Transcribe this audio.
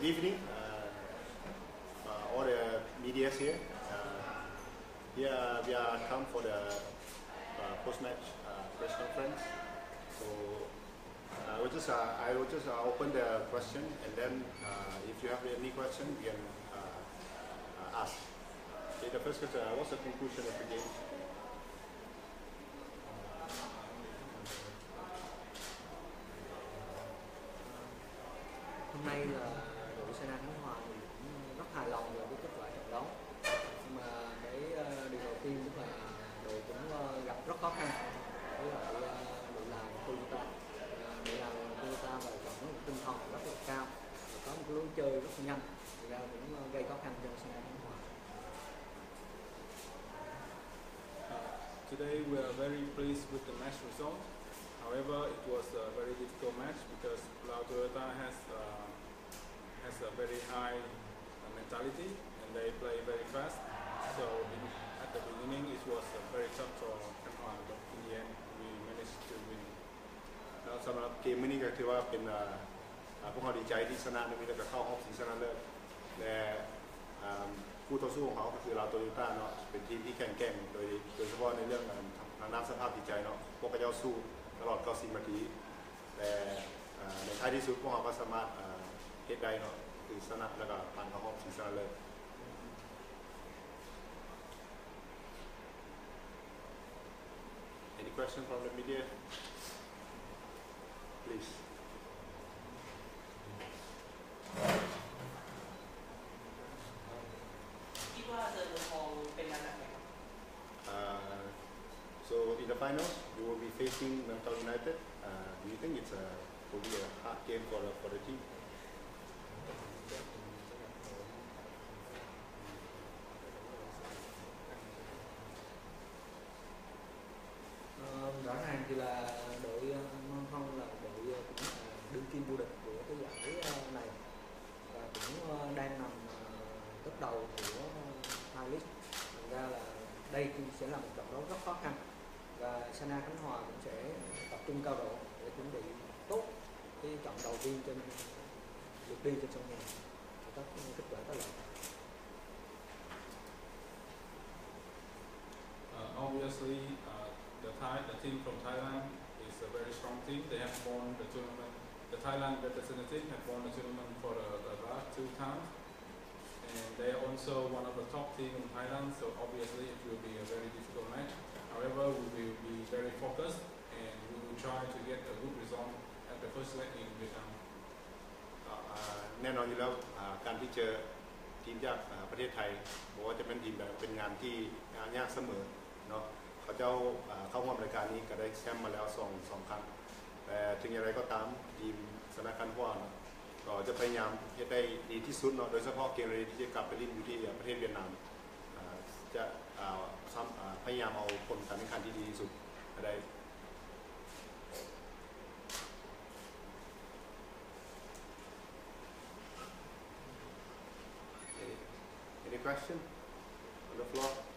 Good evening, all the media here. Here we are come for the post-match press conference. So I will just open the question, and then if you have any question, you can ask. Okay, the first question: what's the conclusion of the game? Hôm nay là đội Sanna Khanh Hoa cũng rất hài lòng về cái kết quả trận đấu, nhưng mà cái điều đầu tiên tức là đội cũng gặp rất khó khăn với lại đội làm Toyota. Đội làm Toyota và có một tinh thần rất là cao và có một cái lối chơi rất là nhanh, thì ra cũng gây khó khăn cho Sanna Khanh Hoa. Today we are very pleased with the match result. However, it was a very difficult match because Toyota has a very high mentality and they play very fast. So at the beginning it was very tough for Khánh Hoa, but in the end we managed to win. สำหรับเกมนี้ก็ถือว่าเป็นพวกเขาดีใจที่ชนะในนี้แล้วก็เข้ารอบชิงชนะเลิศและคู่ต่อสู้ของเขาก็คือโตโยต้าเนาะเป็นทีมที่แข็งแกร่งโดยเฉพาะในเรื่องทางด้านสภาพจิตใจเนาะพวกเขาจะสู้ตลอด90 นาทีแต่ในท้ายที่สุดพวกเขาก็สามารถเฮ็ดได้เนาะคือชนะแล้วก็ผ่านเข้ารอบชิงชนะเลิศ Any question from the media? Please. คิดว่าเจอเมืองทองเป็นงานหนักไหมครับ So in the finals, you will be facing Mekong United. Do you think it's will be a hard game for the team? Rõ ràng thì là đội Mekong là đội cũng là đương kim vô địch của cái giải này và cũng đang nằm top đầu của hai league. Thành ra là đây cũng sẽ là một trận đấu rất khó khăn và Sanna Khanh Hoa cũng sẽ tập trung cao độ để chuẩn bị tốt cái trận đầu tiên trên lượt đi trên sân nhà để có kết quả tốt lợi. Obviously, the team from Thailand is a very strong team. They have won the tournament. The Thailand representative have won the tournament for the last 2 times, and they are also one of the top team in Thailand. So obviously, it will be a very difficult match. However, we will be very focused, and we will try to get a good result at the first leg in Vietnam. แน่นอนอยู่แล้วการที่เจอทีมจากประเทศไทยบอกว่าจะเป็นทีมแบบเป็นงานที่ยากเสมอเนาะเขาเจ้าเข้าร่วมรายการนี้ก็ได้แชมป์มาแล้ว2 ครั้งแต่ถึงอย่างไรก็ตามทีมSanna Khanh Hoaก็จะพยายามให้ได้ดีที่สุดเนาะโดยเฉพาะเกมที่จะกลับไปเล่นอยู่ที่ประเทศเวียดนามจะพยายามเอาผลการแข่งขันที่ดีที่สุดได้ Any question on the floor?